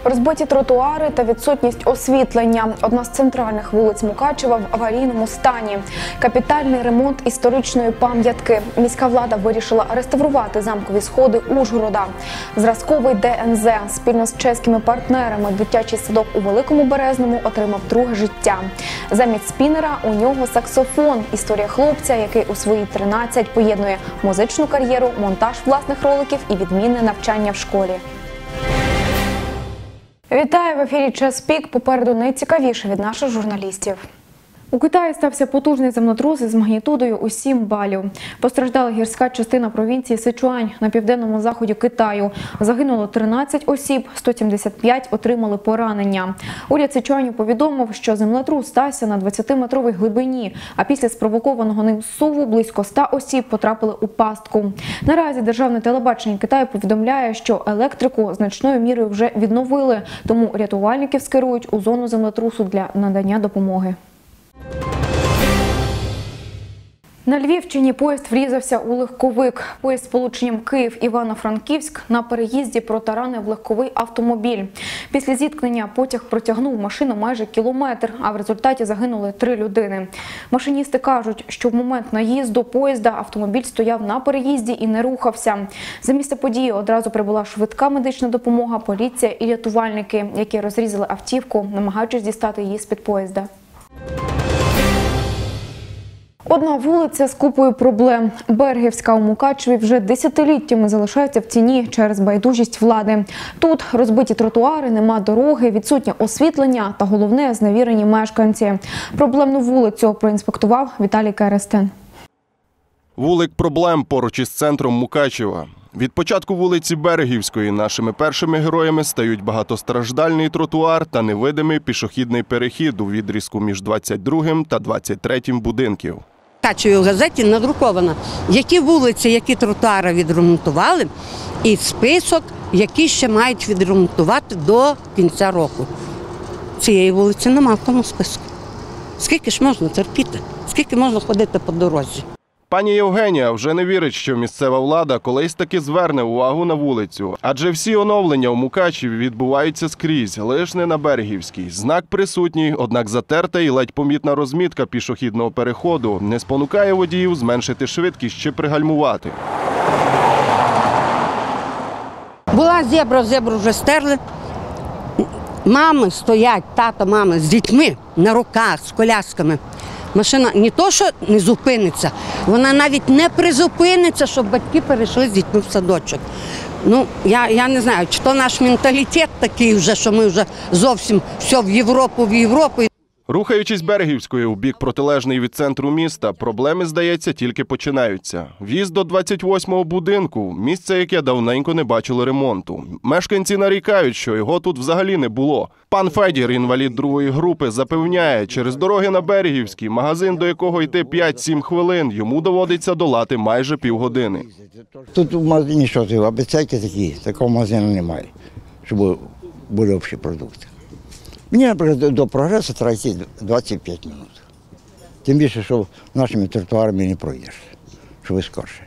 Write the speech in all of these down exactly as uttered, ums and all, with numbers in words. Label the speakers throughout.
Speaker 1: Розбиті тротуари та відсутність освітлення. Одна з центральних вулиць Мукачева в аварійному стані. Капітальний ремонт історичної пам'ятки. Міська влада вирішила реставрувати замкові сходи Ужгорода. Зразковий Де Ен Де спільно з чеськими партнерами дитячий садок у Великому Березному отримав друге життя. Замість спінера у нього саксофон. Історія хлопця, який у свої тринадцять поєднує музичну кар'єру, монтаж власних роликів і відмінне навчання в школі. Вітаю! В ефірі «Час пік». Попереду найцікавіше від наших журналістів. У Китаї стався потужний землетрус із магнітудою у сім балів. Постраждала гірська частина провінції Сичуань на південному заході Китаю. Загинуло тринадцять осіб, сто сімдесят п'ять отримали поранення. Уряд Сичуаню повідомив, що землетрус стався на двадцятиметровій глибині, а після спровокованого ним зсуву близько ста осіб потрапили у пастку. Наразі державне телебачення Китаю повідомляє, що електрику значною мірою вже відновили, тому рятувальників скерують у зону землетрусу для надання допомоги. На Львівщині поїзд врізався у легковик. Поїзд з полученням Київ-Івано-Франківськ на переїзді протаранив легковий автомобіль. Після зіткнення потяг протягнув машину майже кілометр, а в результаті загинули три людини. Машиністи кажуть, що в момент наїзду поїзда автомобіль стояв на переїзді і не рухався. За місце події одразу прибула швидка медична допомога, поліція і рятувальники, які розрізали автівку, намагаючись дістати її з-під поїзда. Одна вулиця з купою проблем. Берегівська у Мукачеві вже десятиліттями залишається в тіні через байдужість влади. Тут розбиті тротуари, нема дороги, відсутнє освітлення та, головне, зневірені мешканці. Проблемну вулицю проінспектував Віталій Керестен.
Speaker 2: Вулик проблем поруч із центром Мукачева. Від початку вулиці Берегівської нашими першими героями стають багатостраждальний тротуар та невидимий пішохідний перехід у відрізку між двадцять другим та двадцять третім будинків.
Speaker 3: В газеті надруковано, які вулиці, які тротуари відремонтували, і список, які ще мають відремонтувати до кінця року. Цієї вулиці немає в тому списку. Скільки ж можна терпіти? Скільки можна ходити по дорозі?
Speaker 2: Пані Євгенія вже не вірить, що місцева влада колись таки зверне увагу на вулицю. Адже всі оновлення у Мукачеві відбуваються скрізь, лише не на Берегівській. Знак присутній, однак затерта і ледь помітна розмітка пішохідного переходу не спонукає водіїв зменшити швидкість чи пригальмувати.
Speaker 3: Була зебра, зебру вже стерли. Мами стоять, тато, мами з дітьми на руках, з колясками. Машина не то, що не зупиниться, вона навіть не призупиниться, щоб батьки перейшли з дітьми в садочок. Ну, я, я не знаю, чи то наш менталітет такий вже, що ми вже зовсім все в Європу, в Європу.
Speaker 2: Рухаючись Берегівською у бік протилежний від центру міста, проблеми, здається, тільки починаються. В'їзд до двадцять восьмого будинку – місце, яке давненько не бачило ремонту. Мешканці нарікають, що його тут взагалі не було. Пан Федір, інвалід другої групи, запевняє, через дороги на Берегівській, магазин, до якого йти п'ять-сім хвилин, йому доводиться долати майже півгодини.
Speaker 4: Тут в магазині що, обіцяйки такі, такого магазину немає, щоб були общі продукти. Мені, наприклад, до прогресу треба йти двадцять п'ять хвилин. Тим більше, що нашими тротуарами не пройдеш, що ви скорше.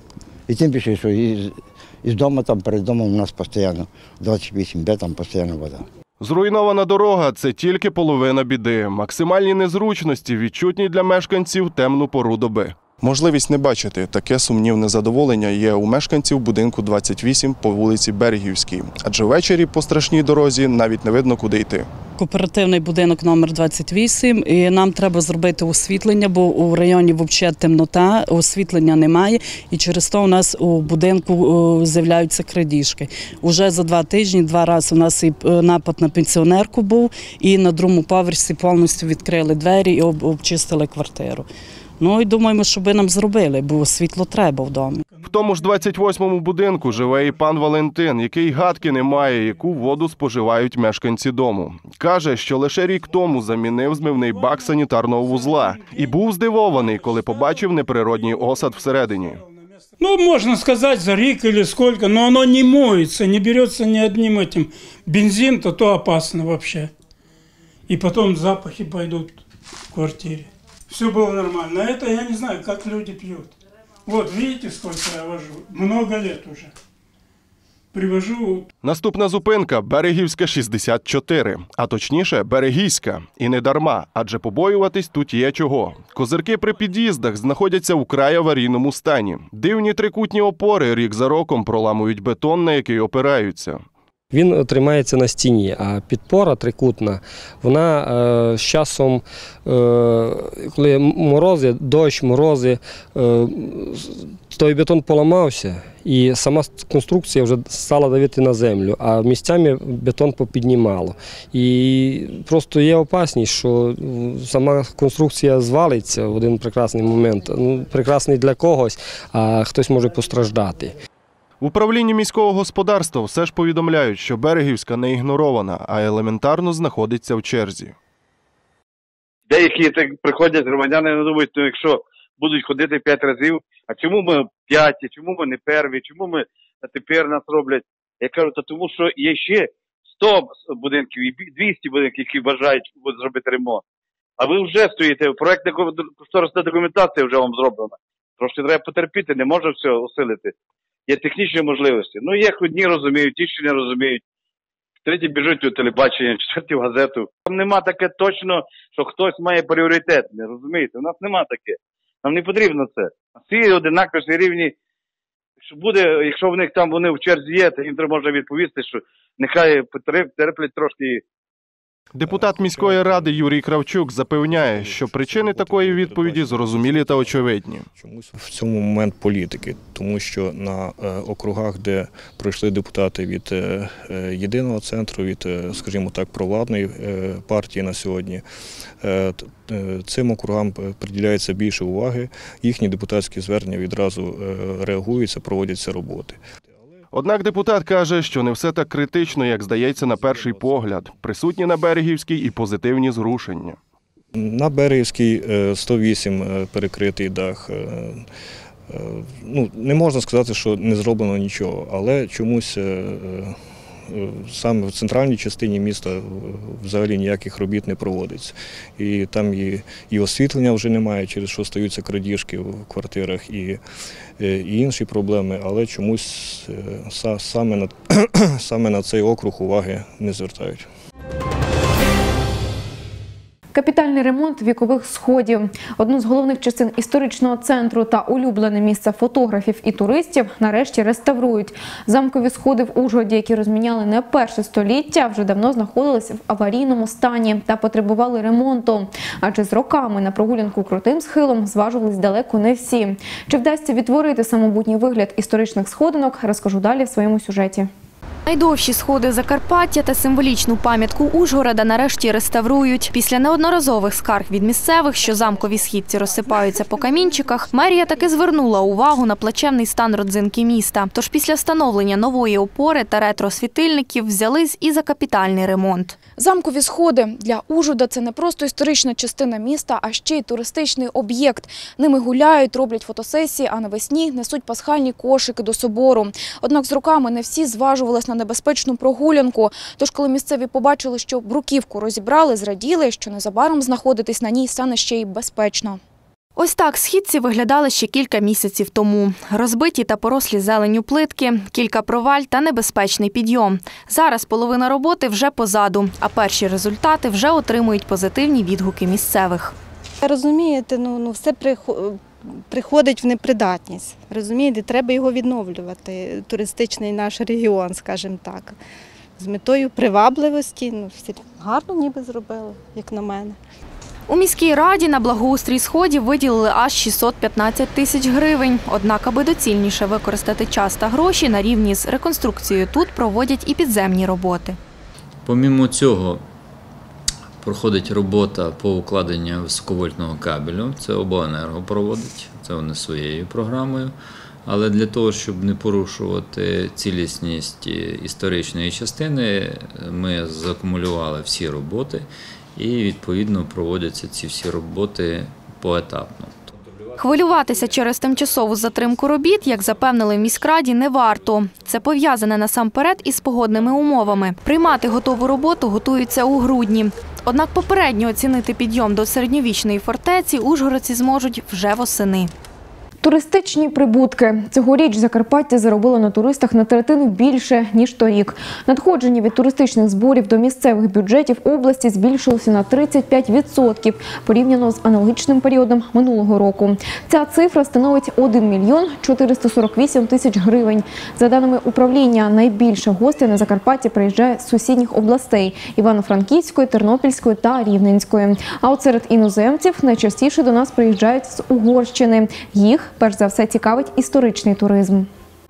Speaker 4: І тим більше, що із, із дому, там, перед домом у нас постійно двадцять вісім бе, там постійно вода.
Speaker 2: Зруйнована дорога – це тільки половина біди. Максимальні незручності відчутні для мешканців темну пору доби. Можливість не бачити таке сумнівне задоволення є у мешканців будинку двадцять вісім по вулиці Берегівській. Адже ввечері по страшній дорозі навіть не видно, куди йти.
Speaker 5: Кооперативний будинок номер двадцять вісім, і нам треба зробити освітлення, бо у районі взагалі темнота, освітлення немає, і через то у нас у будинку з'являються крадіжки. Уже за два тижні, два рази у нас і напад на пенсіонерку був, і на другому поверсі повністю відкрили двері і обчистили квартиру. Ну і думаємо, що би нам зробили, бо світло треба в домі.
Speaker 2: В тому ж двадцять восьмому будинку живе і пан Валентин, який гадки не має, яку воду споживають мешканці дому. Каже, що лише рік тому замінив змивний бак санітарного вузла. І був здивований, коли побачив неприродній осад всередині.
Speaker 6: Ну, можно сказать, за рик или сколько, но оно не моется, не берется ни одним этим. Бензин-то то опасно вообще. И потом запахи пойдут в квартире. Все было нормально. А это я не знаю, как люди пьют. Вот, видите, сколько я вожу? Много лет уже. привожу.
Speaker 2: Наступна зупинка – Берегівська, шістдесят чотири. А точніше – Берегійська. І не дарма, адже побоюватись тут є чого. Козирки при під'їздах знаходяться у вкрай аварійному стані. Дивні трикутні опори рік за роком проламують бетон, на який опираються.
Speaker 7: Він тримається на стіні, а підпора трикутна, вона е, з часом, е, коли морози, дощ, морози, е, той бетон поламався і сама конструкція вже стала давити на землю, а місцями бетон попіднімало. І просто є опасність, що сама конструкція звалиться в один прекрасний момент. Ну, прекрасний для когось, а хтось може постраждати.
Speaker 2: В управлінні міського господарства все ж повідомляють, що Берегівська не ігнорована, а елементарно знаходиться в черзі.
Speaker 8: Деякі так приходять громадяни і думають, ну якщо будуть ходити п'ять разів, а чому ми п'яті, чому ми не перві, чому ми тепер нас роблять? Я кажу, то тому що є ще сто будинків і двісті будинків, які бажають зробити ремонт. А ви вже стоїте, проєктна кошторисна документація вже вам зроблена. Трошки треба потерпіти, не може все усилити. Є технічні можливості. Ну, є одні розуміють, ті, що не розуміють. Треті біжуть у телебачення, четверті в газету. Там нема таке точно, що хтось має пріоритет. Не розумієте? У нас нема таке. Нам не потрібно це. Всі одинакові, всі рівні. Що буде, якщо в них там вони в черзі є, то їм треба можна відповісти, що нехай терплять трошки.
Speaker 2: Депутат міської ради Юрій Кравчук запевняє, що причини такої відповіді зрозумілі та очевидні.
Speaker 9: Чомусь в цьому момент політики, тому що на округах, де пройшли депутати від єдиного центру, від, скажімо так, провладної партії на сьогодні, цим округам приділяється більше уваги, їхні депутатські звернення відразу реагуються, проводяться роботи.
Speaker 2: Однак депутат каже, що не все так критично, як здається на перший погляд. Присутні на Берегівській і позитивні зрушення.
Speaker 9: На Берегівській сто вісім перекритий дах. Ну, не можна сказати, що не зроблено нічого, але чомусь саме в центральній частині міста взагалі ніяких робіт не проводиться. І там і, і освітлення вже немає, через що стаються крадіжки в квартирах, і, і інші проблеми, але чомусь саме на, саме на цей округ уваги не звертають.
Speaker 1: Капітальний ремонт вікових сходів. Одну з головних частин історичного центру та улюблене місце фотографів і туристів нарешті реставрують. Замкові сходи в Ужгороді, які розміняли не перше століття, вже давно знаходилися в аварійному стані та потребували ремонту. Адже з роками на прогулянку крутим схилом зважувались далеко не всі. Чи вдасться відтворити самобутній вигляд історичних сходинок, розкажу далі в своєму сюжеті.
Speaker 10: Найдовші сходи Закарпаття та символічну пам'ятку Ужгорода нарешті реставрують. Після неодноразових скарг від місцевих, що замкові східці розсипаються по камінчиках, мерія таки звернула увагу на плачевний стан родзинки міста. Тож після встановлення нової опори та ретро-світильників взялись і за капітальний ремонт.
Speaker 11: Замкові сходи для Ужгорода – це не просто історична частина міста, а ще й туристичний об'єкт. Ними гуляють, роблять фотосесії, а навесні несуть пасхальні кошики до собору. Однак з роками не всі зважувались на небезпечну прогулянку. Тож, коли місцеві побачили, що бруківку розібрали, зраділи, що незабаром знаходитись на ній стане ще й безпечно.
Speaker 10: Ось так східці виглядали ще кілька місяців тому. Розбиті та порослі зеленню плитки, кілька проваль та небезпечний підйом. Зараз половина роботи вже позаду, а перші результати вже отримують позитивні відгуки місцевих.
Speaker 12: Розумієте, ну, ну все приходить в непридатність. Розумієте, треба його відновлювати, туристичний наш регіон, скажімо так. З метою привабливості, ну, все гарно ніби зробили, як на мене.
Speaker 10: У міській раді на благоустрій сходів виділили аж шістсот п'ятнадцять тисяч гривень. Однак, аби доцільніше використати час та гроші, на рівні з реконструкцією тут проводять і підземні роботи.
Speaker 13: Помімо цього, проходить робота по укладенню високовольтного кабелю. Це обленерго проводить, це вони своєю програмою. Але для того, щоб не порушувати цілісність історичної частини, ми закумулювали всі роботи. І, відповідно, проводяться ці всі роботи поетапно.
Speaker 10: Хвилюватися через тимчасову затримку робіт, як запевнили в міськраді, не варто. Це пов'язане насамперед із погодними умовами. Приймати готову роботу готуються у грудні. Однак попередньо оцінити підйом до середньовічної фортеці ужгородці зможуть вже восени.
Speaker 1: Туристичні прибутки. Цьогоріч Закарпаття заробило на туристах на третину більше, ніж торік. Надходження від туристичних зборів до місцевих бюджетів області збільшилося на тридцять п'ять відсотків порівняно з аналогічним періодом минулого року. Ця цифра становить один мільйон чотириста сорок вісім тисяч гривень. За даними управління, найбільше гостей на Закарпаття приїжджає з сусідніх областей – Івано-Франківської, Тернопільської та Рівненської. А от серед іноземців найчастіше до нас приїжджають з Угорщини. Їх, перш за все, цікавить історичний туризм.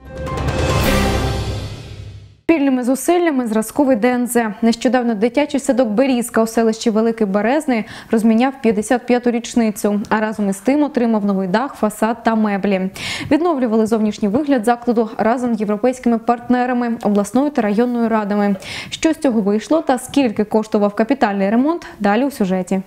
Speaker 1: Спільними зусиллями зразковий Де ен зет. Нещодавно дитячий садок «Берізка» у селищі Великий Березний розміняв п'ятдесят п'яту річницю, а разом із тим отримав новий дах, фасад та меблі. Відновлювали зовнішній вигляд закладу разом з європейськими партнерами, обласною та районною радами. Що з цього вийшло та скільки коштував капітальний ремонт – далі у сюжеті.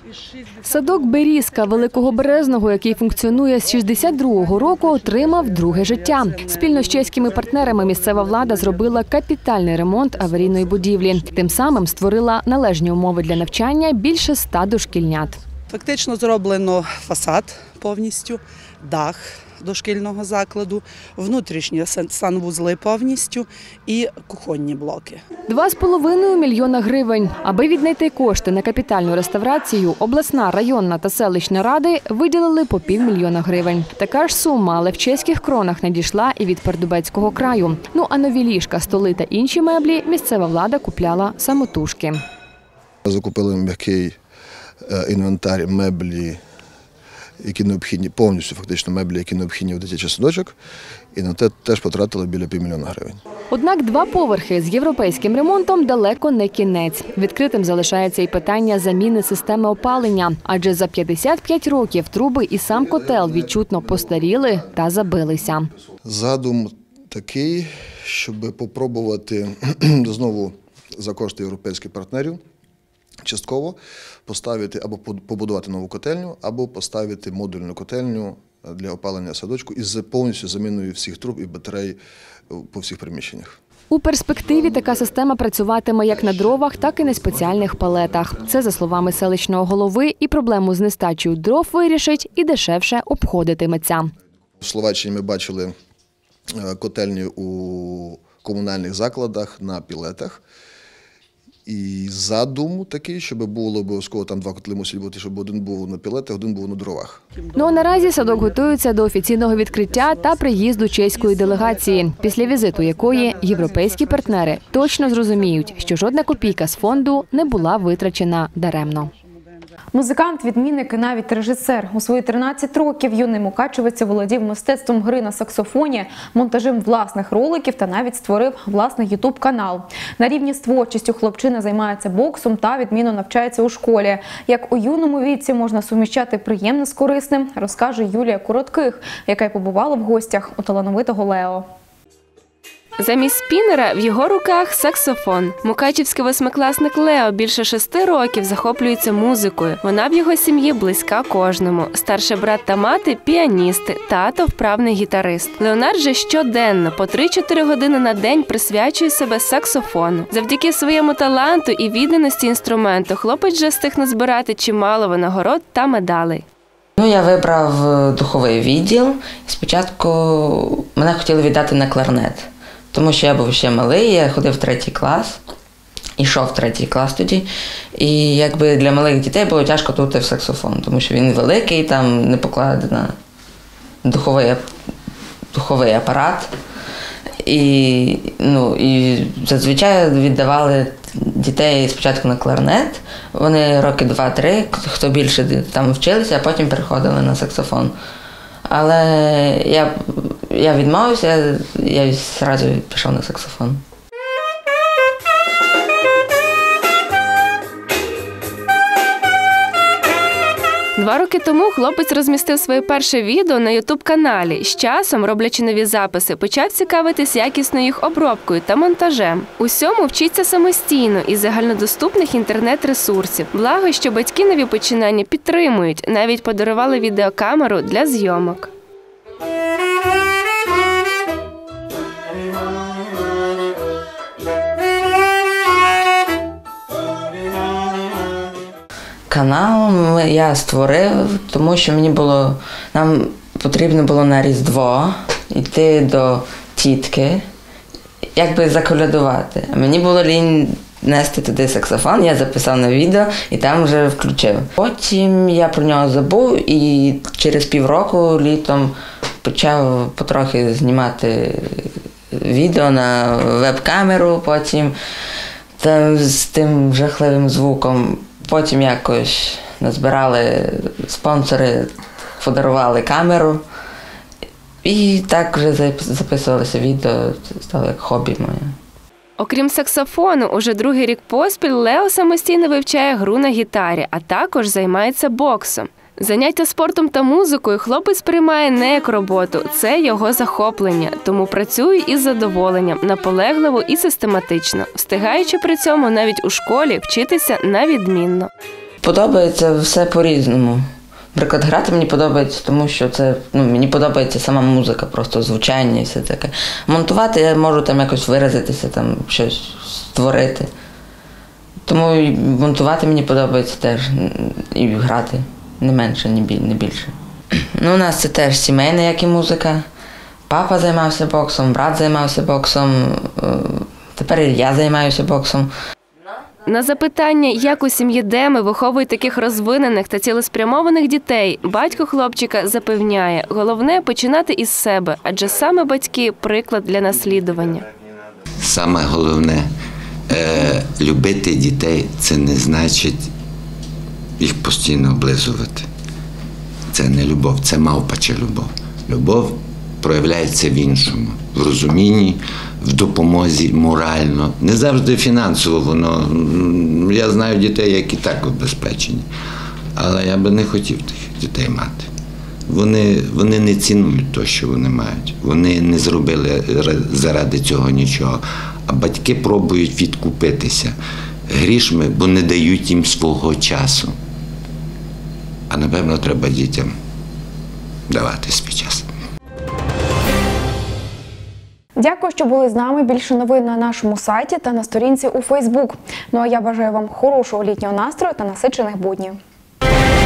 Speaker 14: Садок «Берізка» Великого Березного, який функціонує з шістдесят другого року, отримав друге життя. Спільно з чеськими партнерами місцева влада зробила капітальний ремонт аварійної будівлі. Тим самим створила належні умови для навчання більше ста дошкільнят.
Speaker 15: Фактично зроблено фасад повністю, дах дошкільного закладу, внутрішні санвузли повністю і кухонні блоки.
Speaker 14: Два з половиною мільйона гривень. Аби віднайти кошти на капітальну реставрацію, обласна, районна та селищна ради виділили по півмільйона гривень. Така ж сума, але в чеських кронах надійшла і від Пердубецького краю. Ну а нові ліжка, столи та інші меблі місцева влада купляла самотужки.
Speaker 16: Закупили м'який інвентар, меблі, які необхідні, повністю фактично меблі, які необхідні в дитячий садочок, і на те теж потратили біля півмільйона гривень.
Speaker 14: Однак два поверхи з європейським ремонтом далеко не кінець. Відкритим залишається і питання заміни системи опалення, адже за п'ятдесят п'ять років труби і сам котел відчутно постаріли та забилися.
Speaker 16: Задум такий, щоб попробувати знову за кошти європейських партнерів частково поставити або побудувати нову котельню, або поставити модульну котельню для опалення садочку із повністю заміною всіх труб і батарей по всіх приміщеннях.
Speaker 14: У перспективі така система працюватиме як на дровах, так і на спеціальних палетах. Це, за словами селищного голови, і проблему з нестачею дров вирішить, і дешевше обходитиметься.
Speaker 16: В Словаччині ми бачили котельні у комунальних закладах на пілетах. І задум такий, щоб було обов'язково, там два котли мусять бути, щоб один був на пілетах, один був на дровах.
Speaker 14: Ну а наразі садок готується до офіційного відкриття та приїзду чеської делегації, після візиту якої європейські партнери точно зрозуміють, що жодна копійка з фонду не була витрачена даремно.
Speaker 1: Музикант, відмінник і навіть режисер. У свої тринадцять років юний мукачевець володів мистецтвом гри на саксофоні, монтажем власних роликів та навіть створив власний ютуб-канал. На рівні з творчістю хлопчина займається боксом та відмінно навчається у школі. Як у юному віці можна суміщати приємне з корисним, розкаже Юлія Коротких, яка й побувала в гостях у талановитого Лео.
Speaker 17: Замість спінера в його руках саксофон. Мукачівський восьмикласник Лео більше шести років захоплюється музикою. Вона в його сім'ї близька кожному. Старший брат та мати – піаністи, тато – вправний гітарист. Леонард же щоденно по три-чотири години на день присвячує себе саксофону. Завдяки своєму таланту і відданості інструменту хлопець вже встиг назбирати чимало винагород та медалей.
Speaker 18: Ну, я вибрав духовий відділ. Спочатку мене хотіли віддати на кларнет. Тому що я був ще малий, я ходив в третій клас, йшов в третій клас тоді. І якби для малих дітей було тяжко тут в саксофон, тому що він великий, там не покладено духовий, духовий апарат. І, ну, і зазвичай віддавали дітей спочатку на кларнет, вони роки два-три, хто більше там вчилися, а потім переходили на саксофон. Але я, я відмовився, я одразу пішов на саксофон.
Speaker 17: Два роки тому хлопець розмістив своє перше відео на ютуб-каналі. З часом, роблячи нові записи, почав цікавитись якісною їх обробкою та монтажем. Усьому вчиться самостійно із загальнодоступних інтернет-ресурсів. Благо, що батьки нові починання підтримують, навіть подарували відеокамеру для зйомок.
Speaker 18: Канал я створив, тому що мені було, нам потрібно було на Різдво йти до тітки, якби заколядувати. А мені було лінь нести туди саксофон, я записав на відео і там вже включив. Потім я про нього забув і через півроку літом почав потрохи знімати відео на веб-камеру, потім там, з тим жахливим звуком. Потім якось назбирали спонсори, подарували камеру і так вже записувалося відео, це стало як хобі моє.
Speaker 17: Окрім саксофону, уже другий рік поспіль Лео самостійно вивчає гру на гітарі, а також займається боксом. Заняття спортом та музикою хлопець приймає не як роботу, це його захоплення, тому працює із задоволенням, наполегливо і систематично, встигаючи при цьому навіть у школі вчитися на відмінно.
Speaker 18: Подобається все по-різному. Наприклад, грати мені подобається, тому що це, ну, мені подобається сама музика, просто звучання і все таке. Монтувати я можу там якось виразитися, там щось створити. Тому і монтувати мені подобається теж, і грати не менше, не більше. Ну, у нас це теж сімейна, як і музика. Папа займався боксом, брат займався боксом, тепер і я займаюся боксом.
Speaker 17: На запитання, як у сім'ї Деми виховують таких розвинених та цілеспрямованих дітей, батько хлопчика запевняє, головне – починати із себе, адже саме батьки – приклад для наслідування.
Speaker 19: Саме головне е, – любити дітей – це не значить їх постійно облизувати. Це не любов, це мавпача любов. Любов проявляється в іншому, в розумінні, в допомозі морально. Не завжди фінансово воно. Я знаю дітей, які так обезпечені. Але я би не хотів тих дітей мати. Вони, вони не цінують те, що вони мають. Вони не зробили заради цього нічого. А батьки пробують відкупитися грішми, бо не дають їм свого часу. А напевно треба дітям давати свій час.
Speaker 1: Дякую, що були з нами. Більше новин на нашому сайті та на сторінці у Фейсбук. Ну а я бажаю вам хорошого літнього настрою та насичених буднів.